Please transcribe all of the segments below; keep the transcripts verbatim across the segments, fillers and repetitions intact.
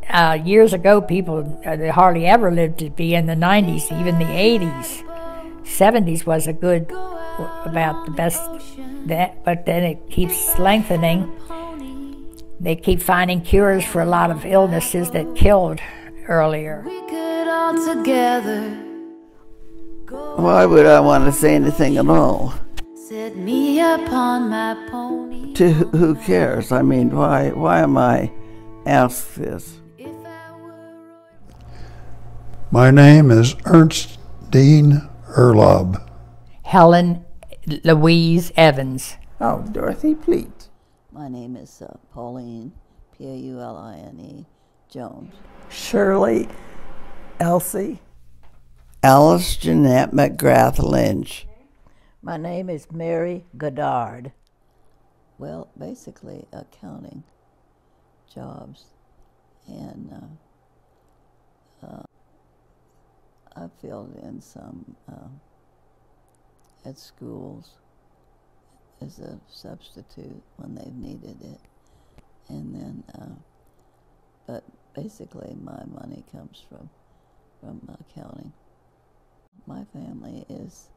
uh, years ago, people uh, they hardly ever lived to be in the nineties, even the eighties. seventies was a good, about the best, that, but then it keeps lengthening. They keep finding cures for a lot of illnesses that killed earlier. We could all together. Why would I want to say anything at all? Set me upon my pony. To who cares? I mean, why, why am I asked this? My name is Ernst Dean Erlob. Helen Louise Evans. Oh, Dorothy Pleat. My name is uh, Pauline, P A U L I N E, Jones. Shirley Elsie. Alice Jeanette McGrath Lynch. My name is Mary Goddard. Well, basically accounting jobs, and uh, uh, I filled in some uh, at schools as a substitute when they've needed it, and then, uh, but basically my money comes from from accounting. My family is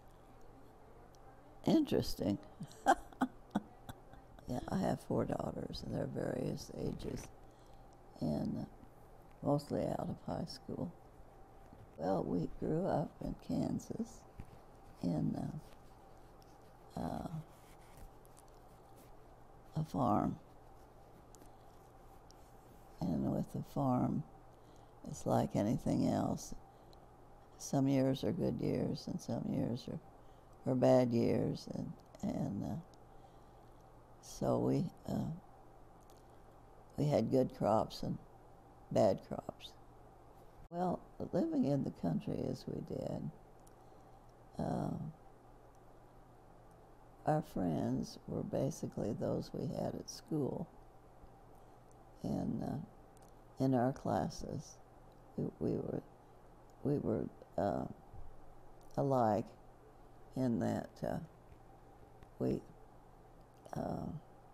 interesting. Yeah, I have four daughters, and they're various ages, and uh, mostly out of high school. Well, we grew up in Kansas, in uh, uh, a farm, and with the farm, it's like anything else. Some years are good years, and some years are, are bad years, and and uh, so we uh, we had good crops and bad crops. Well, living in the country as we did, uh, our friends were basically those we had at school, and uh, in our classes, we, we were we were uh, alike in that uh, we uh,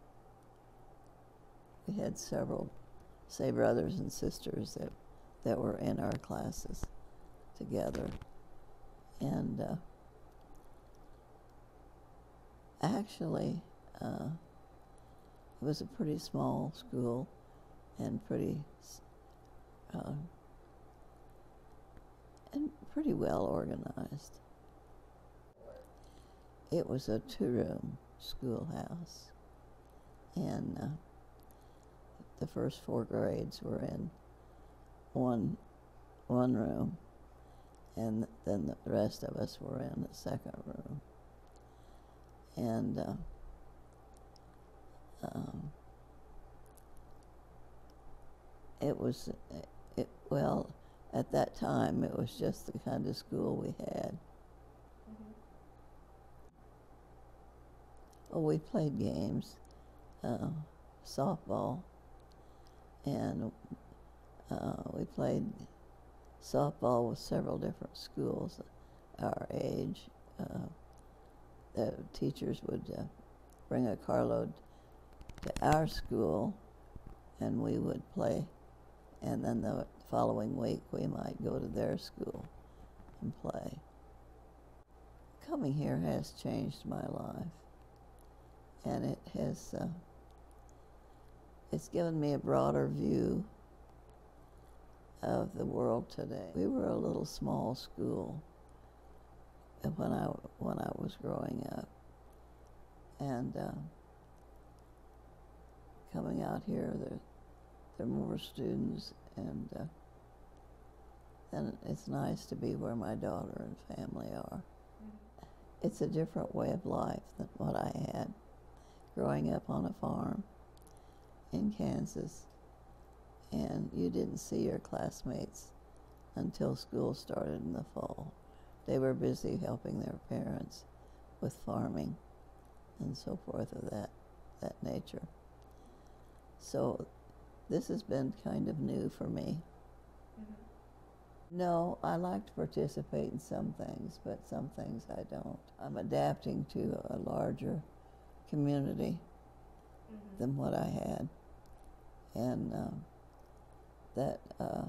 we had several, say, brothers and sisters that that were in our classes together, and uh, actually uh, it was a pretty small school and pretty uh, and pretty well organized. It was a two-room schoolhouse, and uh, the first four grades were in one one room, and then the rest of us were in the second room. And uh, um, it was, it, well, at that time, it was just the kind of school we had. Mm-hmm. Oh, we played games, uh, softball, and uh, we played softball with several different schools our age. Uh, the teachers would uh, bring a carload to our school, and we would play, and then the following week we might go to their school and play. Coming here has changed my life, and it has uh, it's given me a broader view of the world today. We were a little small school when I when I was growing up, and uh, coming out here, there there are more students, and uh, then it's nice to be where my daughter and family are. Mm-hmm. It's a different way of life than what I had growing up on a farm in Kansas, and you didn't see your classmates until school started in the fall. They were busy helping their parents with farming and so forth of that, that nature. So this has been kind of new for me. Mm-hmm. No, I like to participate in some things, but some things I don't. I'm adapting to a larger community mm-hmm. than what I had. And um, that uh,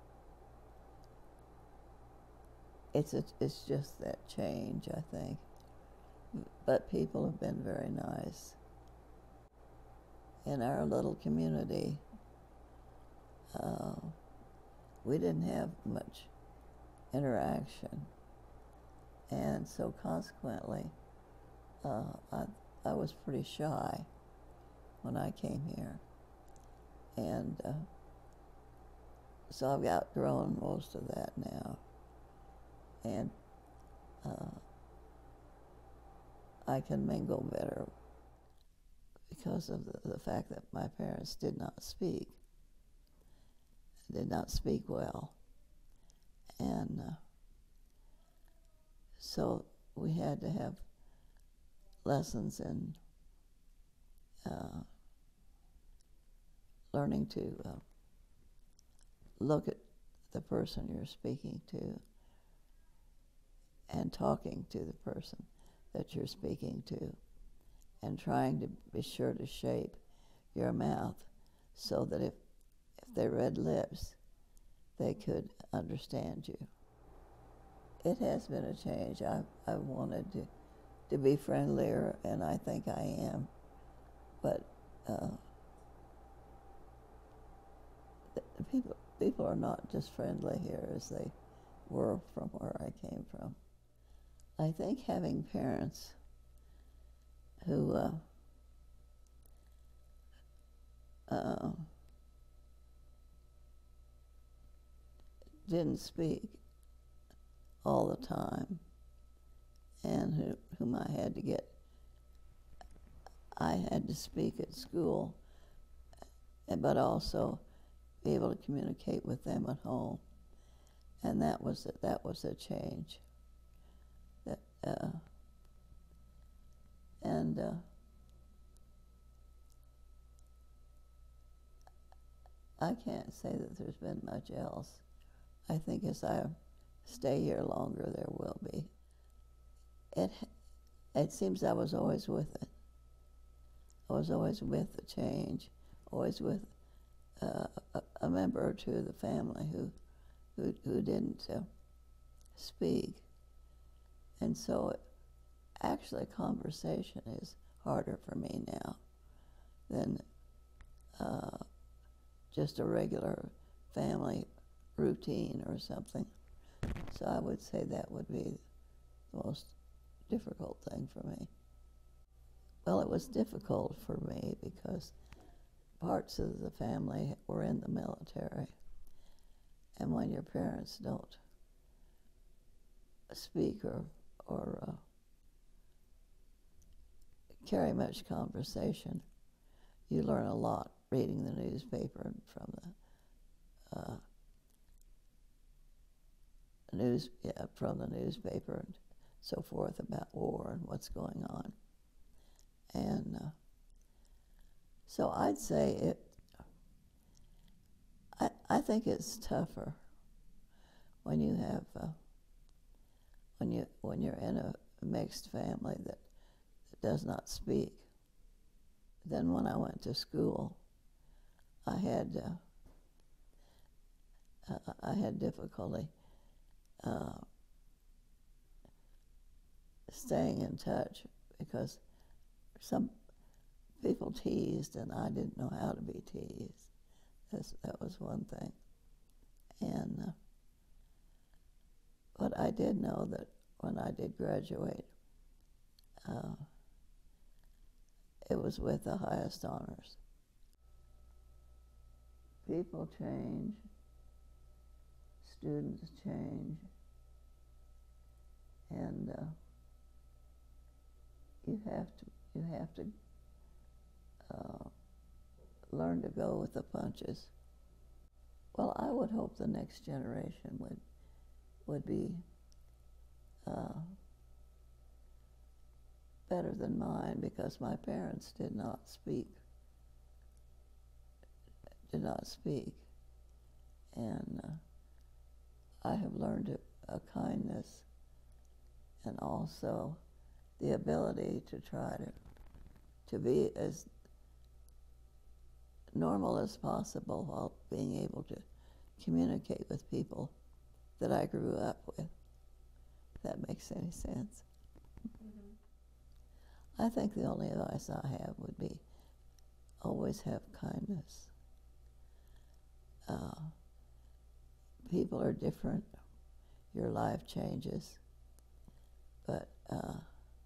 it's, a, it's just that change, I think. But people have been very nice. In our little community, uh, we didn't have much interaction. And so consequently, uh, I, I was pretty shy when I came here. And uh, so I've outgrown most of that now. And uh, I can mingle better because of the, the fact that my parents did not speak, did not speak well. And uh, so we had to have lessons in uh, learning to uh, look at the person you're speaking to and talking to the person that you're speaking to, and trying to be sure to shape your mouth so that if, if they read lips, they could understand you. It has been a change. I've, I've wanted to, to be friendlier, and I think I am. But uh, the, the people, people are not just friendly here as they were from where I came from. I think having parents who uh, uh, didn't speak all the time, and who, whom I had to get, I had to speak at school, but also be able to communicate with them at home, and that was a, that was a change. That uh, and uh, I can't say that there's been much else. I think as I stay here longer, there will be. It, it seems I was always with it. I was always with the change, always with uh, a, a member or two of the family who, who, who didn't uh, speak. And so it, actually conversation is harder for me now than uh, just a regular family routine or something. So I would say that would be the most difficult thing for me. Well, it was difficult for me because parts of the family were in the military. And when your parents don't speak or, or uh, carry much conversation, you learn a lot reading the newspaper and from the uh, news, yeah, from the newspaper and so forth about war and what's going on. And uh, so I'd say it, I, I think it's tougher when you have, uh, when, you, when you're in a mixed family that, that does not speak. Then when I went to school, I had, uh, I had difficulty uh, staying in touch because some people teased and I didn't know how to be teased. That's, that was one thing. And uh, but I did know that when I did graduate, uh, it was with the highest honors. People change, students change, and uh, you have to you have to uh, learn to go with the punches. Well, I would hope the next generation would would be uh, better than mine, because my parents did not speak, did not speak, and uh, I have learned a, a kindness and also the ability to try to to be as normal as possible while being able to communicate with people that I grew up with, if that makes any sense. Mm-hmm. I think the only advice I have would be always have kindness. Uh, people are different. Your life changes. But uh,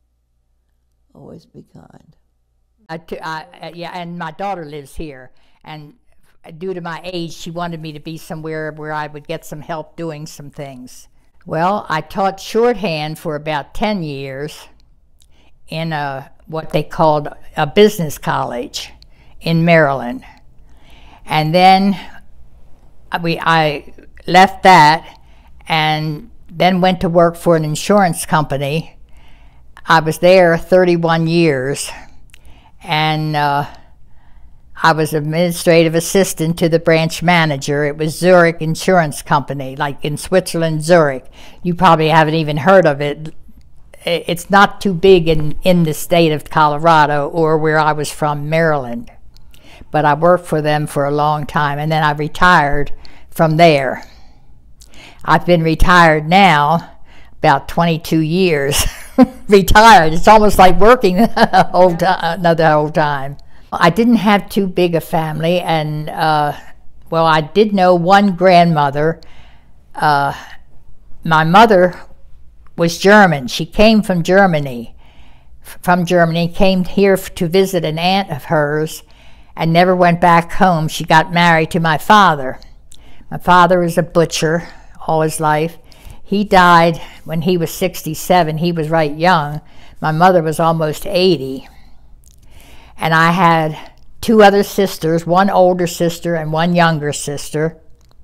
always be kind. I, I, yeah, and my daughter lives here. And due to my age, she wanted me to be somewhere where I would get some help doing some things. Well, I taught shorthand for about ten years in a, what they called a business college in Maryland. And then we, I left that and then went to work for an insurance company. I was there thirty-one years, and uh, I was administrative assistant to the branch manager. It was Zurich Insurance Company, like in Switzerland, Zurich. You probably haven't even heard of it. It's not too big in, in the state of Colorado or where I was from, Maryland. But I worked for them for a long time, and then I retired from there. I've been retired now about twenty-two years. Retired. It's almost like working the whole time, another whole time. I didn't have too big a family, and uh, well, I did know one grandmother. Uh, my mother was German. She came from Germany. From Germany, came here to visit an aunt of hers, and never went back home. She got married to my father. My father was a butcher all his life. He died when he was sixty-seven. He was right young. My mother was almost eighty. And I had two other sisters, one older sister and one younger sister.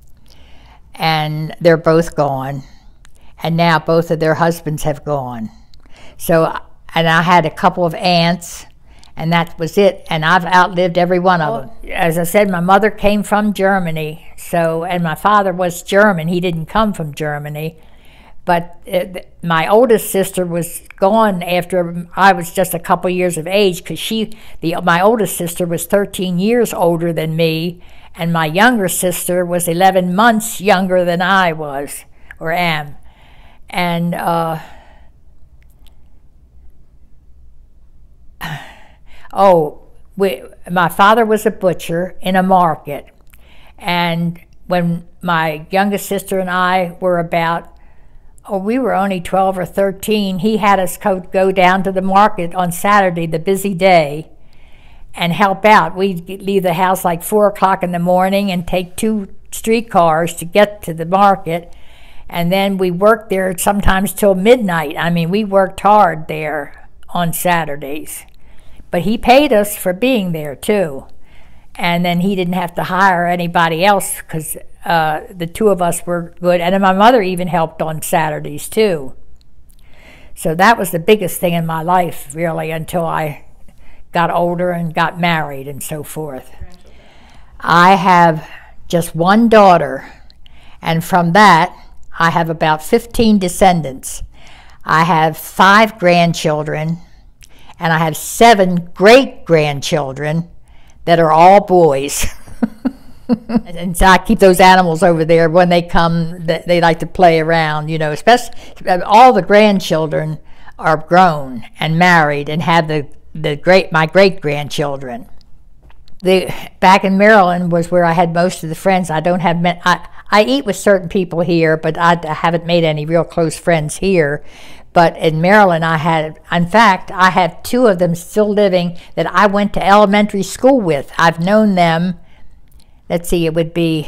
And they're both gone. And now both of their husbands have gone. So, and I had a couple of aunts, and that was it. And I've outlived every one of them. As I said, my mother came from Germany. So, and my father was German. He didn't come from Germany. But it, my oldest sister was gone after I was just a couple years of age, because she, the my oldest sister was thirteen years older than me, and my younger sister was eleven months younger than I was, or am. And uh, oh, we, my father was a butcher in a market, and when my youngest sister and I were about, oh, we were only twelve or thirteen, he had us go, go down to the market on Saturday, the busy day, and help out. We'd leave the house like four o'clock in the morning and take two streetcars to get to the market. And then we worked there sometimes till midnight. I mean, we worked hard there on Saturdays. But he paid us for being there, too. And then he didn't have to hire anybody else, because uh, the two of us were good. And then my mother even helped on Saturdays, too. So that was the biggest thing in my life, really, until I got older and got married and so forth. I have just one daughter, and from that, I have about fifteen descendants. I have five grandchildren, and I have seven great-grandchildren that are all boys. And so I keep those animals over there. When they come, they like to play around, you know, especially all the grandchildren are grown and married and have the, the great my great-grandchildren. The, back in Maryland was where I had most of the friends. I don't have, I, I eat with certain people here, but I, I haven't made any real close friends here. But in Maryland, I had, in fact, I have two of them still living that I went to elementary school with. I've known them, let's see, it would be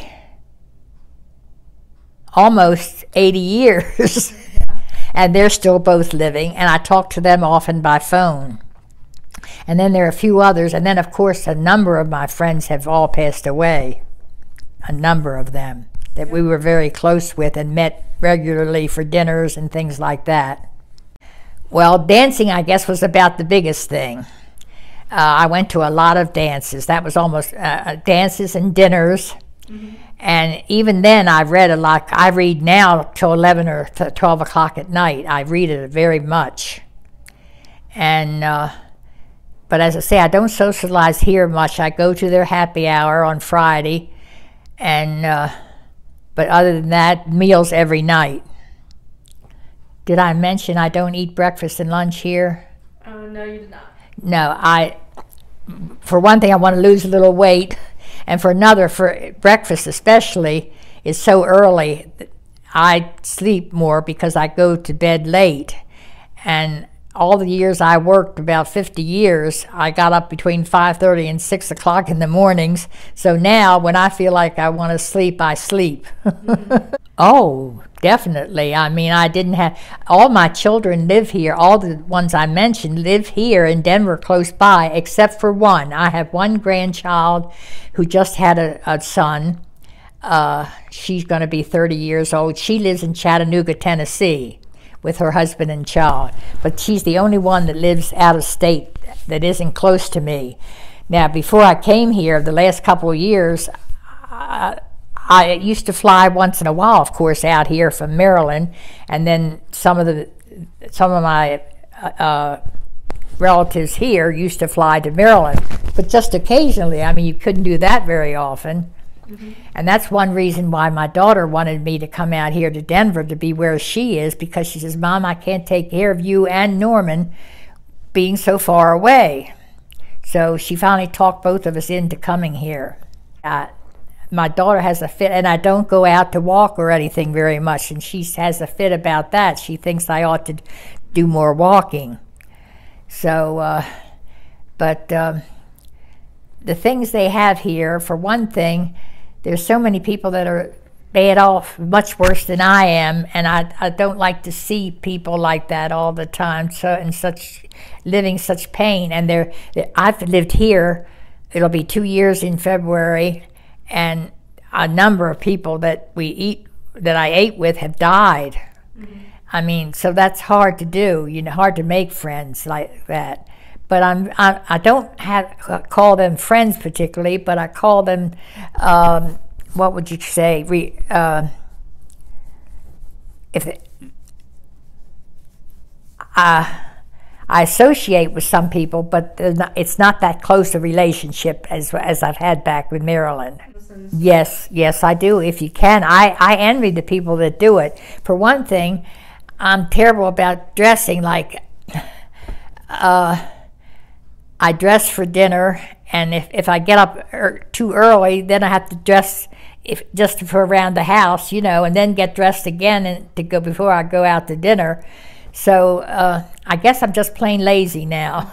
almost eighty years. And they're still both living, and I talk to them often by phone. And then there are a few others, and then, of course, a number of my friends have all passed away, a number of them that we were very close with and met regularly for dinners and things like that. Well, dancing, I guess, was about the biggest thing. Uh, I went to a lot of dances. That was almost uh, dances and dinners. Mm-hmm. And even then, I read a lot. I read now till eleven or twelve o'clock at night. I read it very much. And, uh, but as I say, I don't socialize here much. I go to their happy hour on Friday, and uh, But other than that, meals every night. Did I mention I don't eat breakfast and lunch here? Oh, no, you did not. No, I, for one thing, I want to lose a little weight. And for another, for breakfast especially, is so early. I sleep more because I go to bed late. And all the years I worked, about fifty years, I got up between five thirty and six o'clock in the mornings. So now when I feel like I want to sleep, I sleep. Mm-hmm. Oh, definitely. I mean, I didn't have, all my children live here. All the ones I mentioned live here in Denver close by, except for one. I have one grandchild who just had a, a son. Uh, she's going to be thirty years old. She lives in Chattanooga, Tennessee, with her husband and child. But she's the only one that lives out of state that isn't close to me. Now, before I came here, the last couple of years, I, I used to fly once in a while, of course, out here from Maryland, and then some of the some of my uh, relatives here used to fly to Maryland, but just occasionally. I mean, you couldn't do that very often. Mm-hmm. And that's one reason why my daughter wanted me to come out here to Denver to be where she is, because she says, Mom, I can't take care of you and Norman being so far away. So she finally talked both of us into coming here. Uh, my daughter has a fit, and I don't go out to walk or anything very much, and she has a fit about that. She thinks I ought to do more walking. So, uh, but um, the things they have here, for one thing, there's so many people that are bad off, much worse than I am, and I, I don't like to see people like that all the time, so in such living such pain. And they're, they're I've lived here, it'll be two years in February, and a number of people that we eat, that I ate with, have died. Mm-hmm. I mean, so that's hard to do, you know, hard to make friends like that. But I'm, I, I don't have call them friends particularly, but I call them, um, what would you say, Re, uh, if it, uh, I associate with some people, but not, it's not that close a relationship as as I've had back with Marilyn. Yes, yes, I do. If you can, I, I envy the people that do it. For one thing, I'm terrible about dressing. Like, uh, I dress for dinner, and if, if I get up er, too early, then I have to dress if just for around the house, you know, and then get dressed again and to go before I go out to dinner. So uh, I guess I'm just plain lazy now.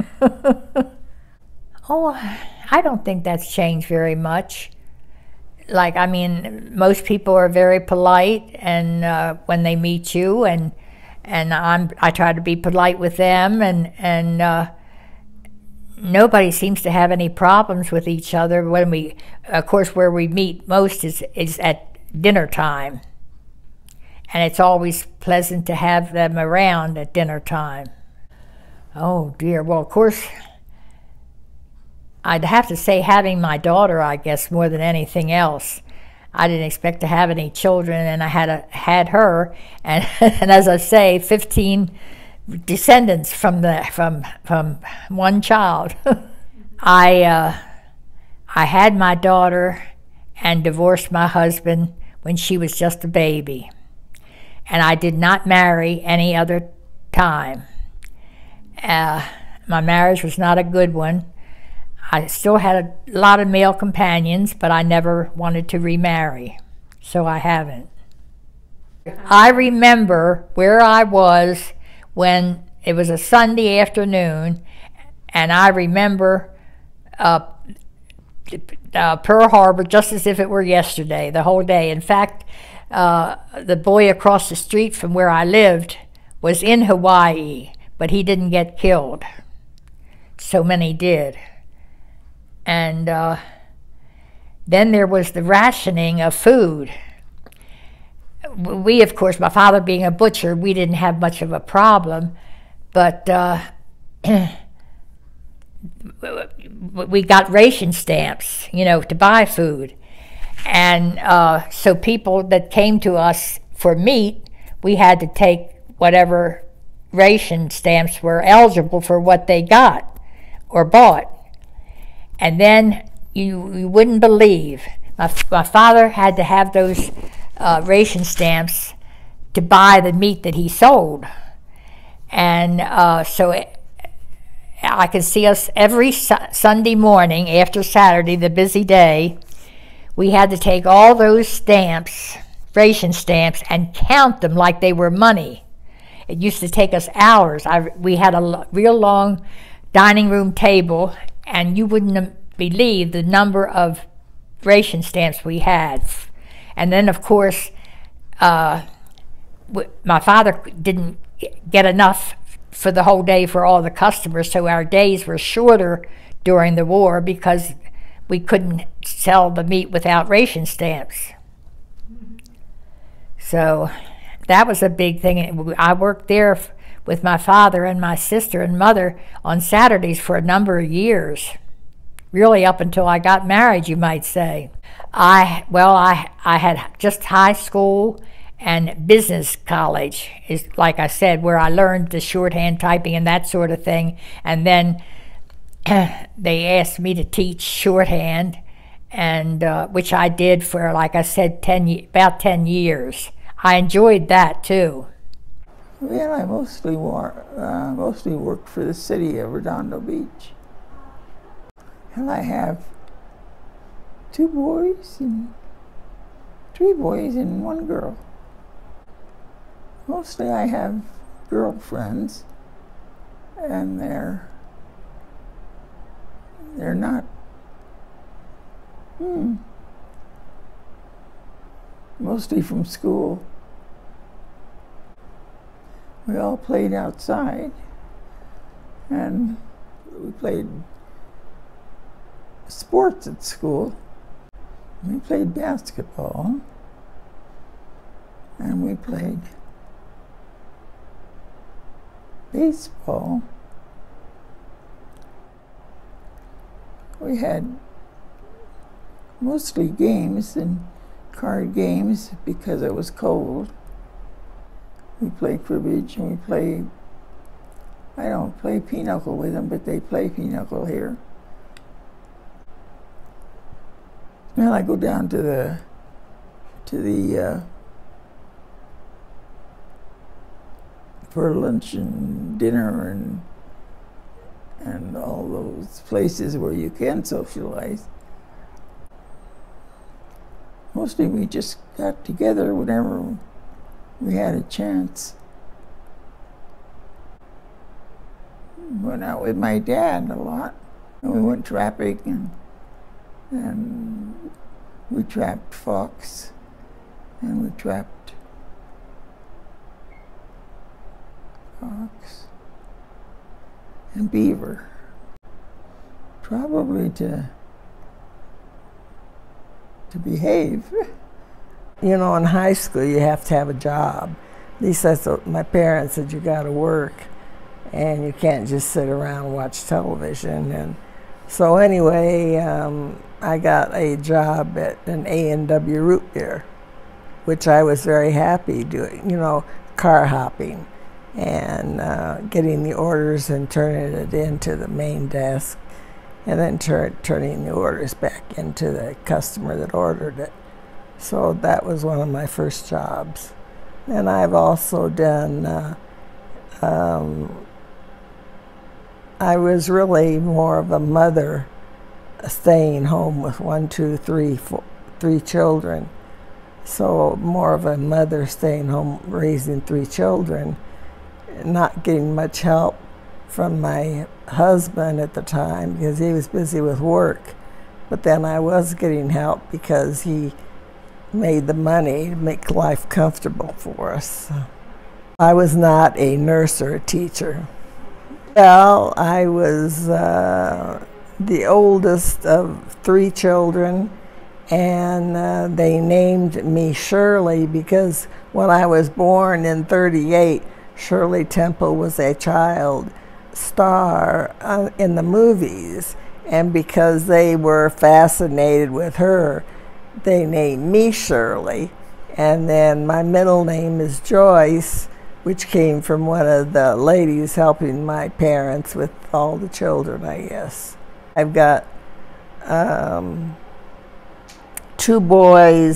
Oh, I don't think that's changed very much. Like, I mean, most people are very polite, and uh, when they meet you, and and I'm I try to be polite with them, and and uh, nobody seems to have any problems with each other. When we, of course, where we meet most is is at dinner time, and it's always pleasant to have them around at dinner time. Oh dear. Well, of course, I'd have to say having my daughter, I guess, more than anything else. I didn't expect to have any children, and I had a, had her, and and as I say, fifteen descendants from the from from one child. I uh, I had my daughter and divorced my husband when she was just a baby, and I did not marry any other time. Uh, my marriage was not a good one. I still had a lot of male companions, but I never wanted to remarry, so I haven't. I remember where I was when it was a Sunday afternoon, and I remember uh, uh, Pearl Harbor just as if it were yesterday, the whole day. In fact, uh, the boy across the street from where I lived was in Hawaii, but he didn't get killed. So many did. And uh, then there was the rationing of food. We, of course, my father being a butcher, we didn't have much of a problem, but uh, we got ration stamps, you know, to buy food. And uh, so people that came to us for meat, we had to take whatever ration stamps were eligible for what they got or bought. And then you, you wouldn't believe, my, my father had to have those uh, ration stamps to buy the meat that he sold. And uh, so it, I could see us every su Sunday morning after Saturday, the busy day. We had to take all those stamps, ration stamps, and count them like they were money. It used to take us hours. I, we had a l real long dining room table, and you wouldn't believe the number of ration stamps we had. And then, of course, uh, my father didn't get enough for the whole day for all the customers, so our days were shorter during the war because we couldn't sell the meat without ration stamps. So that was a big thing. I worked there with my father and my sister and mother on Saturdays for a number of years, really up until I got married, you might say. I, well, I, I had just high school and business college, is like I said, where I learned the shorthand typing and that sort of thing. And then they asked me to teach shorthand, and uh, which I did for, like I said, ten, about ten years. I enjoyed that too. Well, I mostly, war, uh, mostly worked for the city of Redondo Beach. And I have two boys, and three boys and one girl. Mostly I have girlfriends, and they're, they're not, hmm, mostly from school. We all played outside, and we played sports at school. We played basketball, and we played baseball. We had mostly games and card games because it was cold. We play cribbage, and we play, I don't play pinochle with them, but they play pinochle here. Well, I go down to the, to the, uh, for lunch and dinner and, and all those places where you can socialize. Mostly we just got together whenever we had a chance. Went out with my dad a lot, and we went trapping, and, and we trapped fox, and we trapped fox and beaver. Probably to to behave. You know, in high school you have to have a job. At least that's what my parents said, you gotta work, and you can't just sit around and watch television. And so anyway, um, I got a job at an A and W root beer, which I was very happy doing, you know, car hopping and uh, getting the orders and turning it into the main desk, and then tur turning the orders back into the customer that ordered it. So that was one of my first jobs. And I've also done, uh, um, I was really more of a mother, staying home with one, two, three, four, three children. So more of a mother staying home raising three children, not getting much help from my husband at the time because he was busy with work. But then I was getting help because he made the money to make life comfortable for us. I was not a nurse or a teacher. Well, I was uh, the oldest of three children, and uh, they named me Shirley because when I was born in thirty-eight, Shirley Temple was a child star uh, in the movies, and because they were fascinated with her, they named me Shirley. And then my middle name is Joyce, which came from one of the ladies helping my parents with all the children, I guess. I've got um, two boys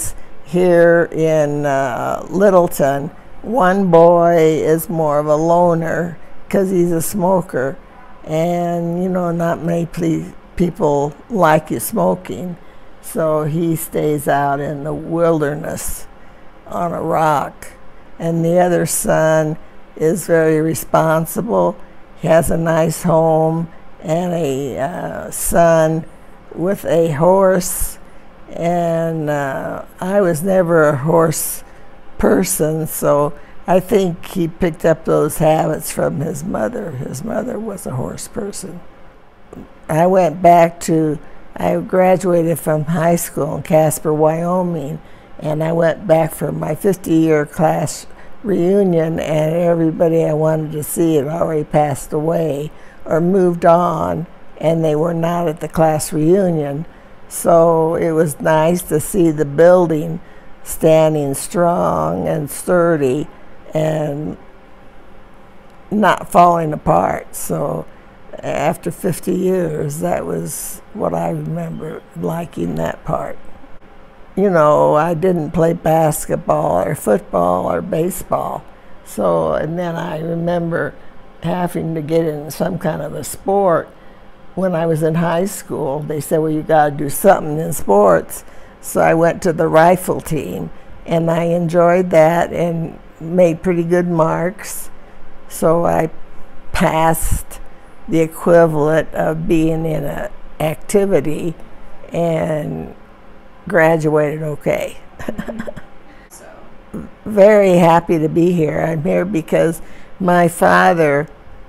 here in uh, Littleton. One boy is more of a loner because he's a smoker, and you know, not many ple- people like you smoking, so he stays out in the wilderness on a rock. And the other son is very responsible. He has a nice home and a uh, son with a horse, and uh, I was never a horse person, so I think he picked up those habits from his mother. His mother was a horse person. I went back to, I graduated from high school in Casper, Wyoming, and I went back for my fifty-year class reunion, and everybody I wanted to see had already passed away or moved on, and they were not at the class reunion. So it was nice to see the building standing strong and sturdy and not falling apart. So after fifty years, that was what I remember liking, that part. You know, I didn't play basketball or football or baseball. So, and then I remember having to get in some kind of a sport when I was in high school. They said, well, you got to do something in sports. So I went to the rifle team, and I enjoyed that and made pretty good marks. So I passed the equivalent of being in an activity and graduated okay. So. Very happy to be here. I'm here because my father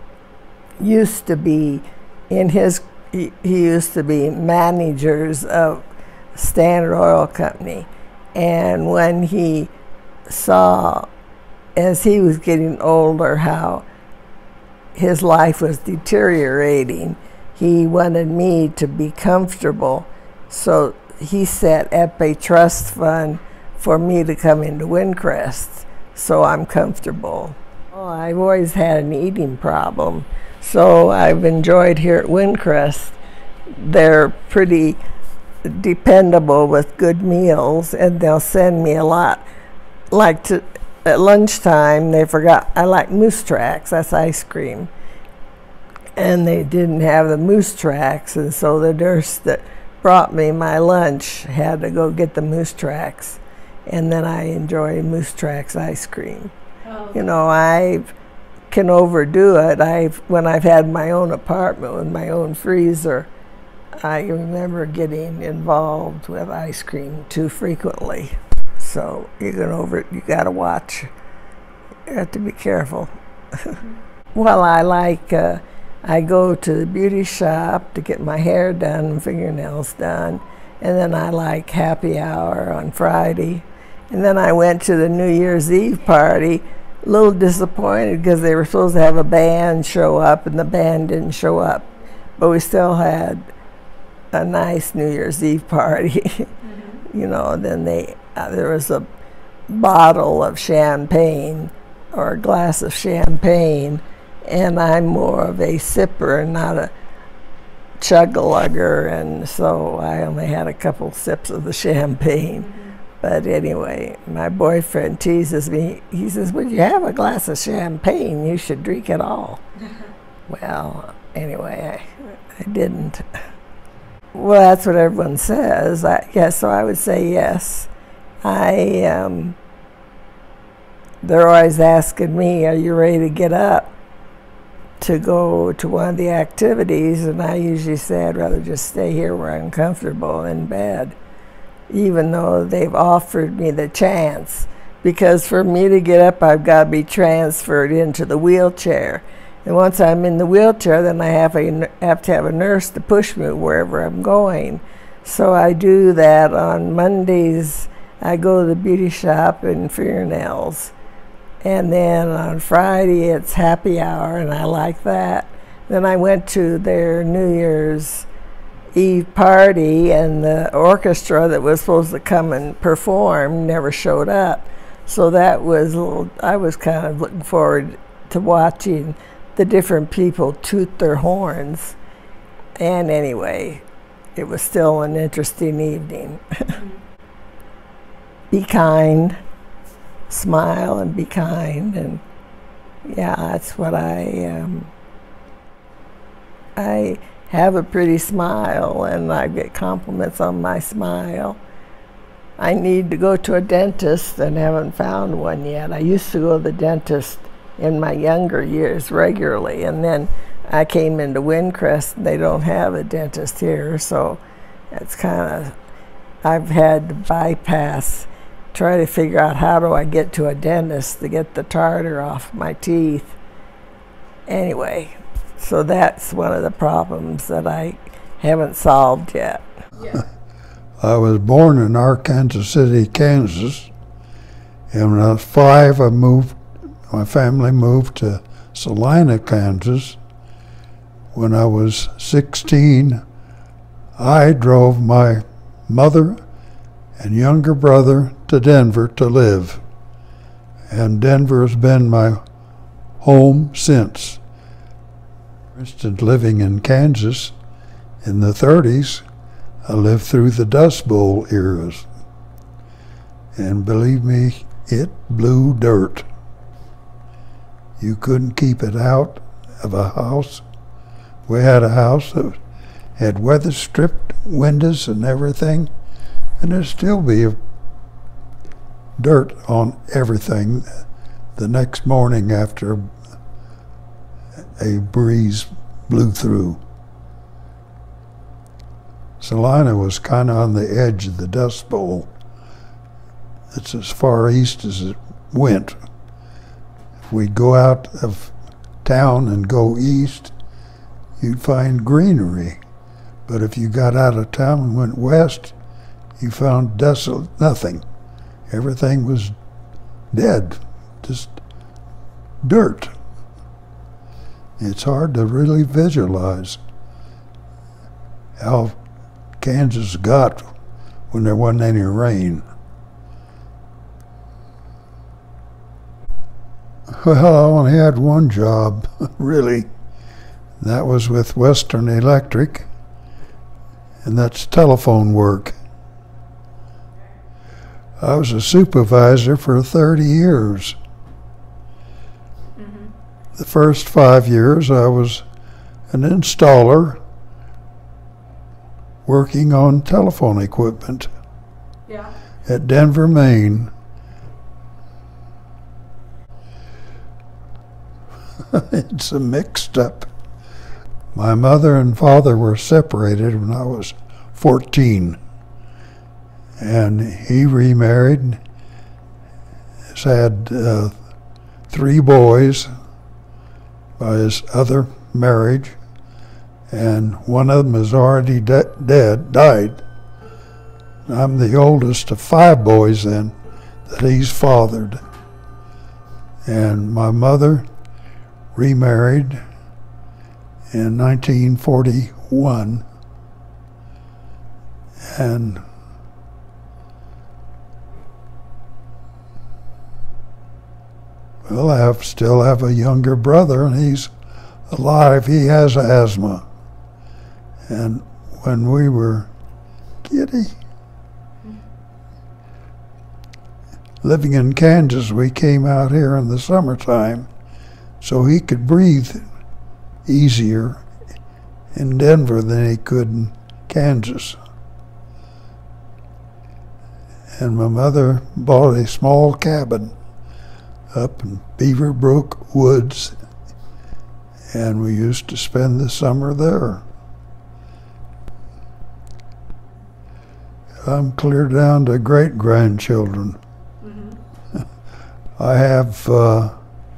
used to be in his, he, he used to be managers of Standard Oil Company, and when he saw, as he was getting older, how his life was deteriorating, he wanted me to be comfortable, so he set up a trust fund for me to come into Windcrest, so I'm comfortable. Oh, I've always had an eating problem, so I've enjoyed here at Windcrest. They're pretty dependable with good meals, and they'll send me a lot. Like to, at lunchtime, they forgot, I like Moose Tracks, that's ice cream. And they didn't have the Moose Tracks, and so the nurse that brought me my lunch had to go get the Moose Tracks. And then I enjoy Moose Tracks ice cream. Oh. You know, I can overdo it. I've, when I've had my own apartment with my own freezer, I remember getting involved with ice cream too frequently. So you can over, you gotta watch. You have to be careful. Well, I like, uh, I go to the beauty shop to get my hair done and fingernails done. And then I like happy hour on Friday. And then I went to the New Year's Eve party, a little disappointed because they were supposed to have a band show up and the band didn't show up. But we still had a nice New Year's Eve party. Mm-hmm. You know, then they, uh, there was a bottle of champagne or a glass of champagne, and I'm more of a sipper and not a chug-a-lugger, and so I only had a couple sips of the champagne. Mm-hmm. But anyway, my boyfriend teases me. He says, when you have a glass of champagne, you should drink it all. Well, anyway, I, I didn't. Well, that's what everyone says. I, yes, so I would say yes. I, um, they're always asking me, are you ready to get up to go to one of the activities? And I usually say I'd rather just stay here where I'm comfortable in bed, even though they've offered me the chance. Because for me to get up, I've got to be transferred into the wheelchair. And once I'm in the wheelchair, then I have, a, have to have a nurse to push me wherever I'm going. So I do that on Mondays. I go to the beauty shop and fingernails. And then on Friday, it's happy hour, and I like that. Then I went to their New Year's Eve party, and the orchestra that was supposed to come and perform never showed up. So that was a little, I was kind of looking forward to watching the different people toot their horns. And anyway, it was still an interesting evening. be kind, smile and be kind, and yeah, that's what I, um, I have a pretty smile, and I get compliments on my smile. I need to go to a dentist and haven't found one yet. I used to go to the dentist in my younger years regularly, and then I came into Windcrest and they don't have a dentist here, so it's kind of, I've had to bypass, try to figure out how do I get to a dentist to get the tartar off my teeth. Anyway, so that's one of the problems that I haven't solved yet. Yeah. I was born in Arkansas City, Kansas, and when I was five, I moved, my family moved to Salina, Kansas. When I was sixteen, I drove my mother and younger brother to Denver to live. And Denver has been my home since. For instance, living in Kansas in the thirties, I lived through the Dust Bowl eras. And believe me, it blew dirt. You couldn't keep it out of a house. We had a house that had weather-stripped windows and everything, and there'd still be dirt on everything the next morning after a breeze blew through. Salina was kind of on the edge of the Dust Bowl. It's as far east as it went. If we'd go out of town and go east, you'd find greenery. But if you got out of town and went west, you found desolate nothing. Everything was dead, just dirt. It's hard to really visualize how Kansas got when there wasn't any rain. Well, I only had one job, really. That was with Western Electric, and that's telephone work. I was a supervisor for thirty years. Mm-hmm. The first five years I was an installer working on telephone equipment. Yeah. At Denver, Maine. It's a mixed up. My mother and father were separated when I was fourteen, and he remarried, has had uh, three boys by his other marriage, and one of them is already de dead, died. I'm the oldest of five boys then that he's fathered. And my mother remarried in nineteen forty-one, and well, I have, still have a younger brother, and he's alive. He has asthma. And when we were giddy, living in Kansas, we came out here in the summertime so he could breathe easier in Denver than he could in Kansas. And my mother bought a small cabin up in Beaver Brook Woods, and we used to spend the summer there. I'm clear down to great-grandchildren. Mm-hmm. I have uh,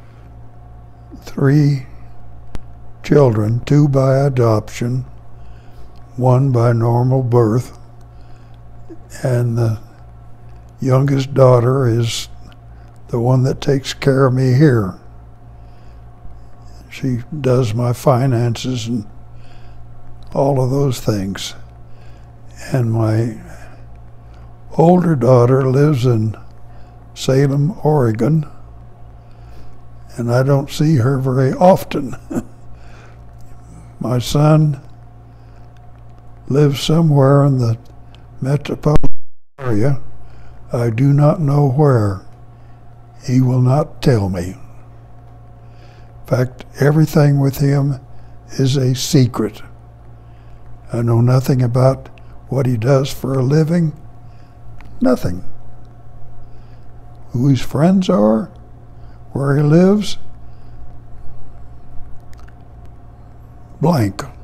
three children, two by adoption, one by normal birth, and the youngest daughter is the one that takes care of me here. She does my finances and all of those things. And my older daughter lives in Salem, Oregon, and I don't see her very often. My son lives somewhere in the metropolitan area. I do not know where. He will not tell me. In fact, everything with him is a secret. I know nothing about what he does for a living. Nothing. Who his friends are, where he lives, blank.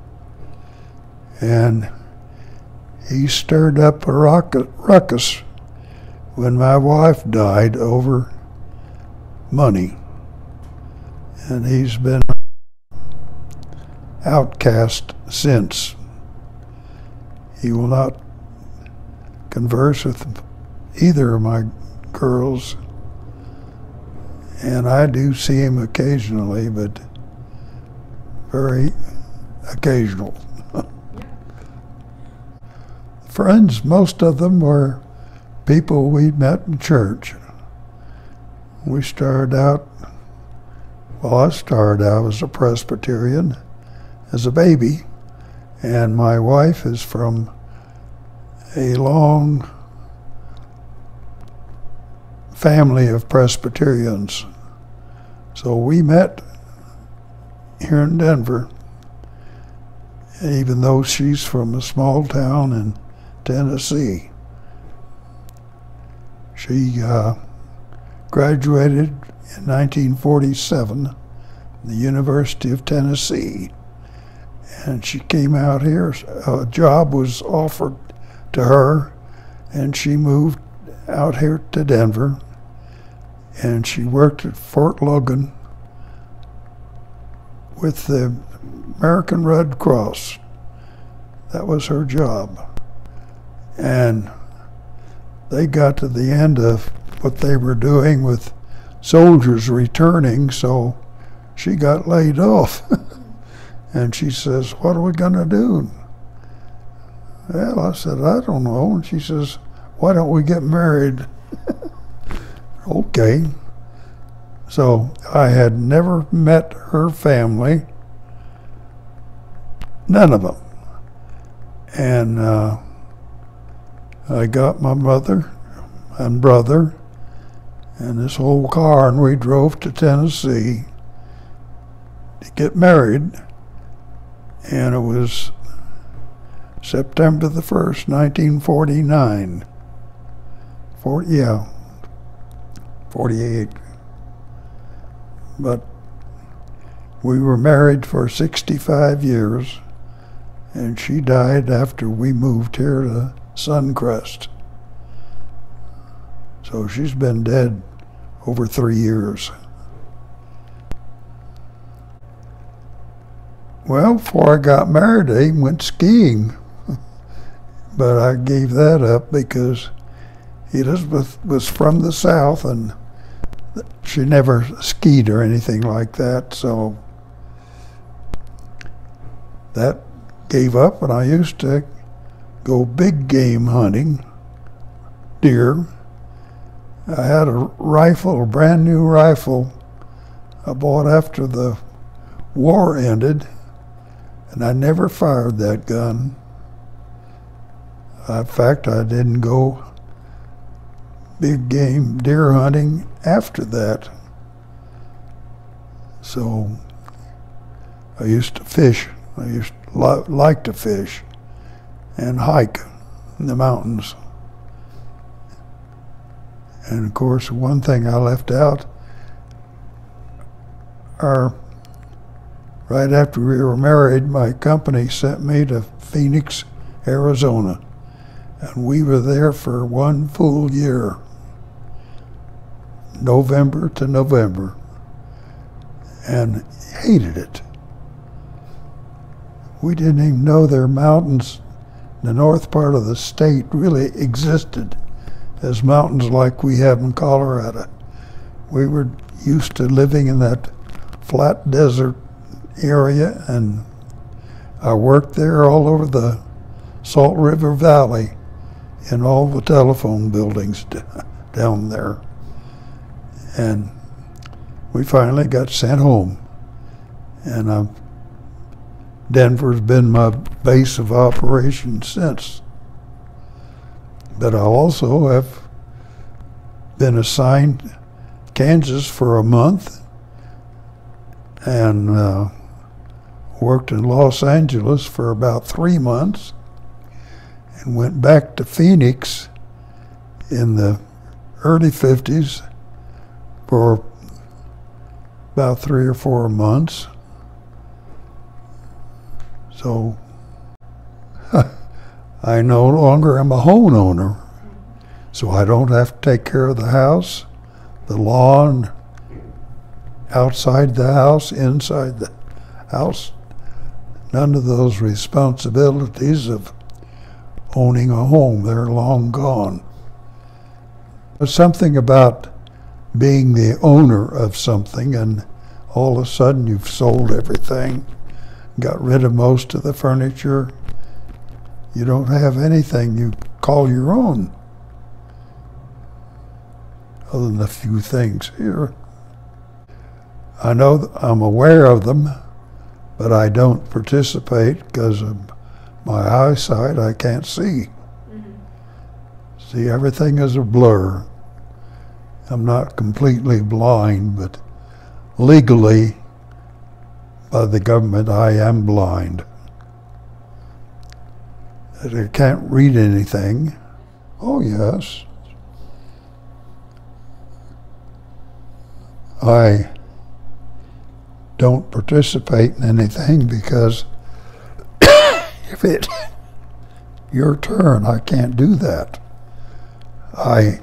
And he stirred up a ruckus when my wife died over money. And he's been outcast since. He will not converse with either of my girls, and I do see him occasionally, but very occasional. Friends, most of them were people we met in church. We started out, well, I started out as a Presbyterian as a baby, and my wife is from a long family of Presbyterians. So we met here in Denver, even though she's from a small town in Tennessee. She uh, graduated in nineteen forty-seven from the University of Tennessee, and she came out here. A job was offered to her, and she moved out here to Denver, and she worked at Fort Logan with the American Red Cross. That was her job. And they got to the end of what they were doing with soldiers returning, so she got laid off. And she says, "What are we going to do?" Well, I said, "I don't know." And she says, "Why don't we get married?" Okay. So I had never met her family, none of them. And uh, I got my mother and brother and this whole car, and we drove to Tennessee to get married. And it was September the first, nineteen forty-nine. forty, yeah, forty-eight. But we were married for sixty-five years, and she died after we moved here to Suncrest. So she's been dead over three years. Well, before I got married, I went skiing. But I gave that up because Elizabeth was from the South, and she never skied or anything like that, so that gave up. And I used to go big game hunting, deer. I had a rifle, a brand new rifle I bought after the war ended, and I never fired that gun. In fact, I didn't go big game deer hunting after that. So I used to fish. I used to li like to fish and hike in the mountains. And of course, one thing I left out, our, right after we were married, my company sent me to Phoenix, Arizona. And we were there for one full year, November to November, and hated it. We didn't even know their mountains in the north part of the state really existed as mountains like we have in Colorado. We were used to living in that flat desert area, and I worked there all over the Salt River Valley in all the telephone buildings down there. And we finally got sent home. And uh, Denver's been my base of operations since. But I also have been assigned Kansas for a month and uh, worked in Los Angeles for about three months and went back to Phoenix in the early fifties for about three or four months. So I no longer am a homeowner, so I don't have to take care of the house, the lawn, outside the house, inside the house. None of those responsibilities of owning a home, they're long gone. There's something about being the owner of something and all of a sudden you've sold everything, got rid of most of the furniture. You don't have anything you call your own, other than a few things here. I know th- I'm aware of them, but I don't participate because of my eyesight. I can't see. Mm-hmm. See, everything is a blur. I'm not completely blind, but legally, by the government, I am blind. I can't read anything. Oh, yes. I don't participate in anything because if it's your turn, I can't do that. I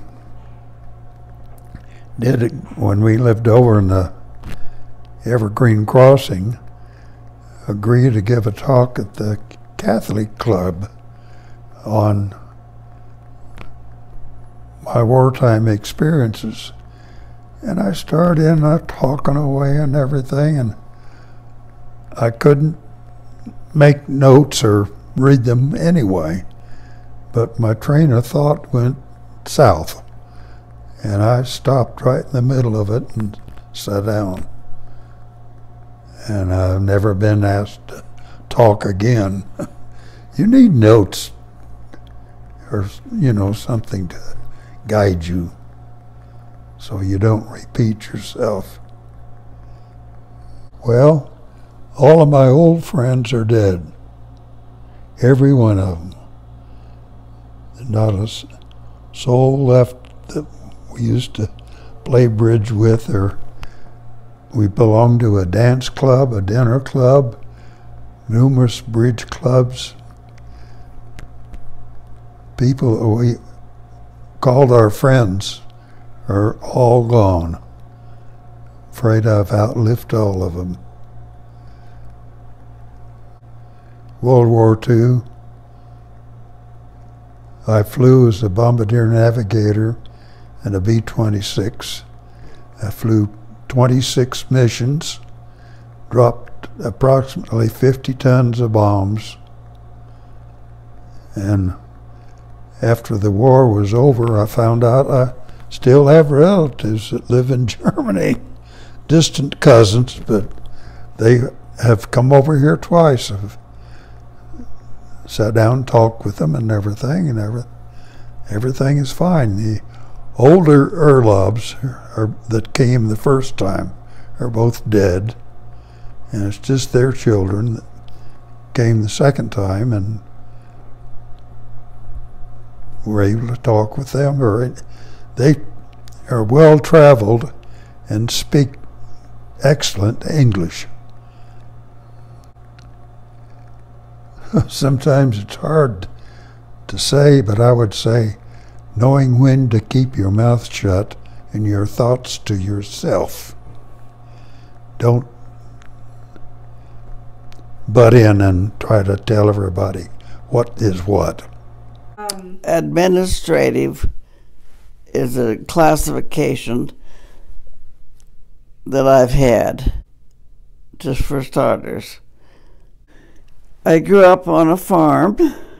did it when we lived over in the Evergreen Crossing, agreed to give a talk at the Catholic Club on my wartime experiences. And I started in uh, talking away and everything, and I couldn't make notes or read them anyway. But my train of thought went south, and I stopped right in the middle of it and sat down. And I've never been asked to talk again. You need notes or, you know, something to guide you so you don't repeat yourself. Well, all of my old friends are dead. Every one of them. Not a soul left that we used to play bridge with, or we belonged to a dance club, a dinner club, numerous bridge clubs. People we called our friends are all gone. Afraid I've outlived all of them. World War Two, I flew as a bombardier navigator in a B twenty-six. I flew twenty-six missions, dropped approximately fifty tons of bombs, and after the war was over, I found out I still have relatives that live in Germany, distant cousins, but they have come over here twice. I've sat down and talked with them and everything, and every, everything is fine. The older Erlobs are, that came the first time are both dead, and it's just their children that came the second time, and we're able to talk with them. Or they are well traveled and speak excellent English. Sometimes it's hard to say, but I would say knowing when to keep your mouth shut and your thoughts to yourself. Don't butt in and try to tell everybody what is what. Um, Administrative is a classification that I've had, just for starters. I grew up on a farm.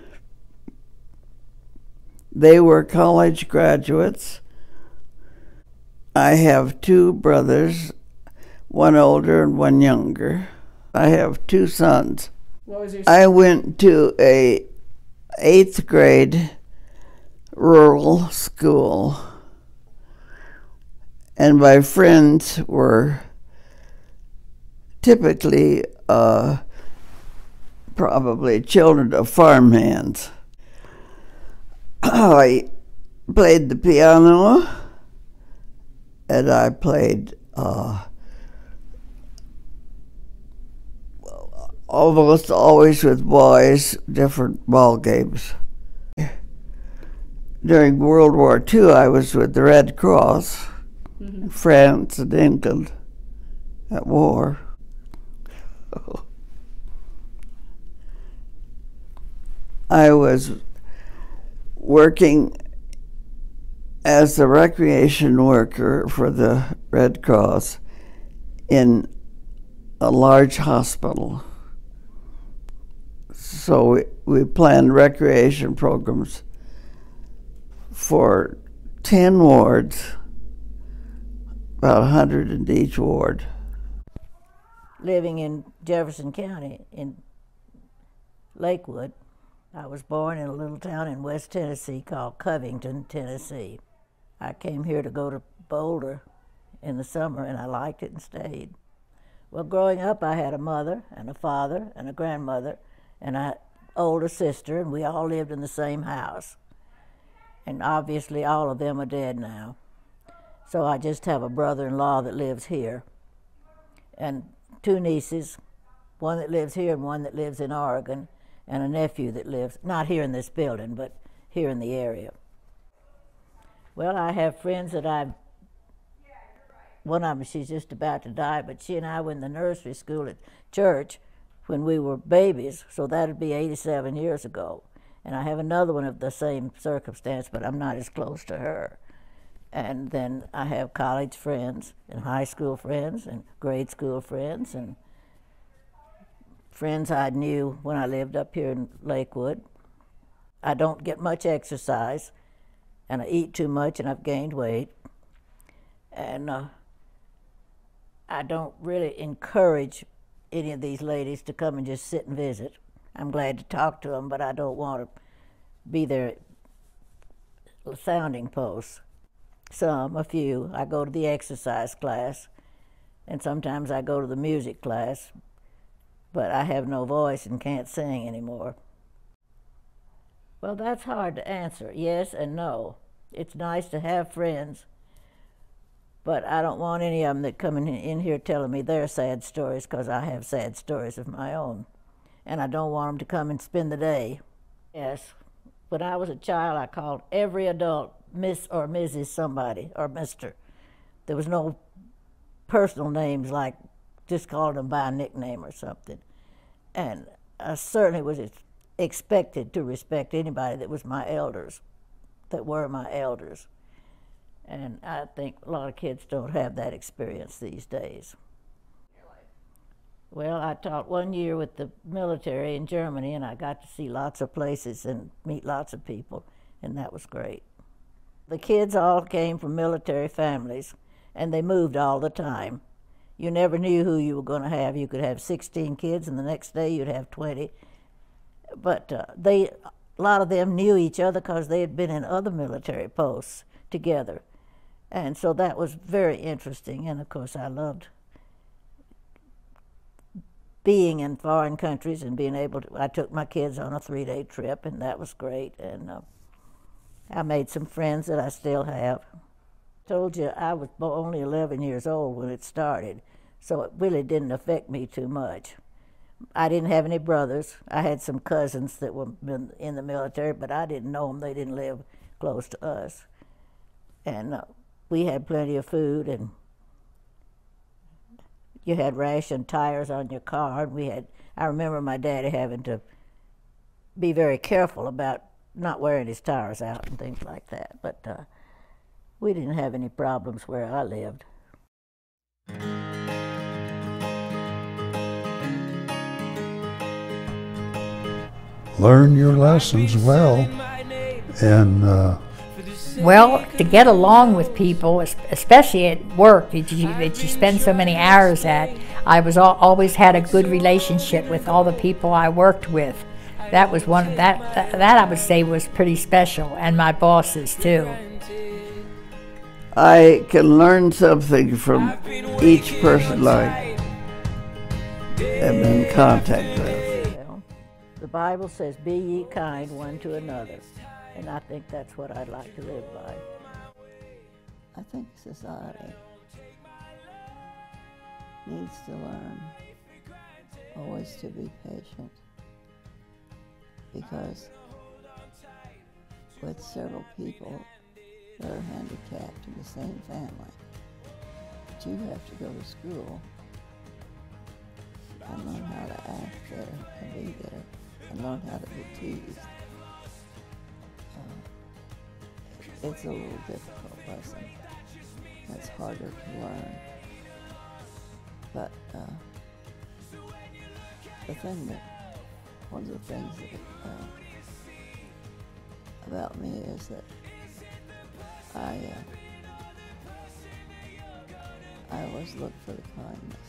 They were college graduates. I have two brothers, one older and one younger. I have two sons. what was your I went to a eighth grade rural school And my friends were typically uh, probably children of farmhands. I played the piano, and I played uh, almost always with boys, different ball games. During World War Two, I was with the Red Cross mm-hmm. in France and England at war. I was working as a recreation worker for the Red Cross in a large hospital. So we, we planned recreation programs for ten wards, about a hundred in each ward. Living in Jefferson County in Lakewood, I was born in a little town in West Tennessee called Covington, Tennessee. I came here to go to Boulder in the summer, and I liked it and stayed. Well, growing up, I had a mother and a father and a grandmother and an older sister, and we all lived in the same house. And obviously, all of them are dead now. So I just have a brother-in-law that lives here, and two nieces, one that lives here and one that lives in Oregon, and a nephew that lives, not here in this building, but here in the area. Well, I have friends that I've, one of them, she's just about to die, but she and I were in the nursery school at church when we were babies, so that'd be eighty-seven years ago. And I have another one of the same circumstance, but I'm not as close to her. And then I have college friends and high school friends and grade school friends and friends I knew when I lived up here in Lakewood. I don't get much exercise, and I eat too much, and I've gained weight. And uh, I don't really encourage any of these ladies to come and just sit and visit. I'm glad to talk to them, but I don't want to be their sounding posts. Some, a few. I go to the exercise class, and sometimes I go to the music class, but I have no voice and can't sing anymore. Well, that's hard to answer, yes and no. It's nice to have friends, but I don't want any of them that come in, in here telling me their sad stories, because I have sad stories of my own. And I don't want them to come and spend the day. Yes, when I was a child, I called every adult Miss or Missus somebody, or Mister There was no personal names, like just calling them by a nickname or something. And I certainly was expected to respect anybody that was my elders, that were my elders. And I think a lot of kids don't have that experience these days. Well, I taught one year with the military in Germany, and I got to see lots of places and meet lots of people, and that was great. The kids all came from military families, and they moved all the time. You never knew who you were going to have. You could have sixteen kids, and the next day you'd have twenty. But uh, they, a lot of them knew each other because they had been in other military posts together. And so that was very interesting, and of course I loved being in foreign countries and being able to, I took my kids on a three-day trip, and that was great. And uh, I made some friends that I still have. I told you I was only eleven years old when it started, so it really didn't affect me too much. I didn't have any brothers. I had some cousins that were in the military, but I didn't know them. They didn't live close to us. And uh, we had plenty of food, and you had ration tires on your car. And we had, I remember my daddy having to be very careful about not wearing his tires out and things like that. But uh, we didn't have any problems where I lived. Learn your lessons well, and uh, well, to get along with people, especially at work that you, that you spend so many hours at, I was al always had a good relationship with all the people I worked with. That was one that, that that I would say was pretty special, and my bosses too. I can learn something from each person I am in contact with. Well, the Bible says, be ye kind one to another. And I think that's what I'd like to live by. I think society needs to learn always to be patient, because with several people that are handicapped in the same family, but you have to go to school and learn how to act there and be there and learn how to be teased. Uh, it's a little difficult lesson. It's harder to learn. But uh, the thing that, one of the things that, uh, about me is that I, uh, I always look for the kindness.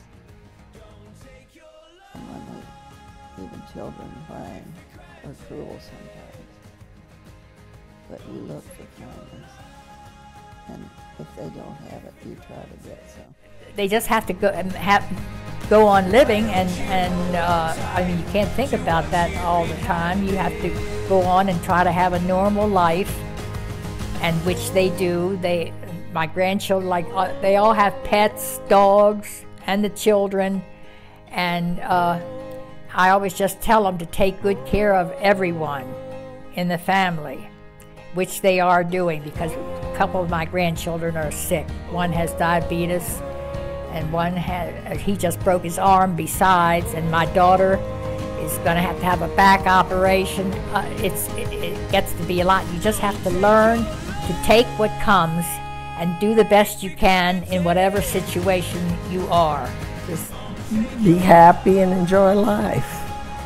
And when they, even children playing are cruel sometimes, but you look for kindness. And if they don't have it, you try to get some. They just have to go and have go on living, and and uh, I mean, you can't think about that all the time. You have to go on and try to have a normal life, and which they do. They, my grandchildren, like uh, they all have pets, dogs, and the children, and uh, I always just tell them to take good care of everyone in the family, which they are doing, because a couple of my grandchildren are sick. One has diabetes, and one had, he just broke his arm besides, and my daughter is going to have to have a back operation. Uh, it's, it, it gets to be a lot. You just have to learn to take what comes and do the best you can in whatever situation you are. Just be happy and enjoy life.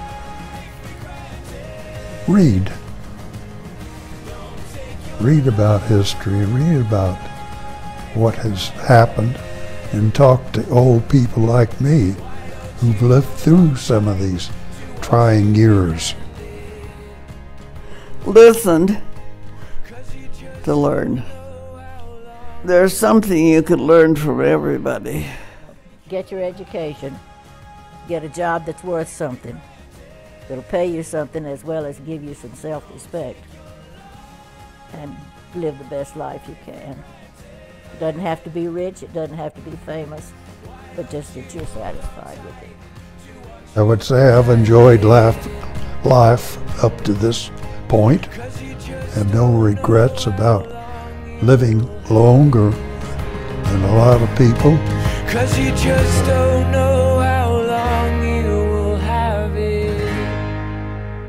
Read. Read about history, read about what has happened, and talk to old people like me who've lived through some of these trying years. Listened to learn. There's something you could learn from everybody. Get your education, get a job that's worth something, that'll pay you something as well as give you some self-respect, and live the best life you can. It doesn't have to be rich, it doesn't have to be famous, but just that you're satisfied with it. I would say I've enjoyed life, life up to this point, and no regrets about living longer than a lot of people. 'Cause you just don't know how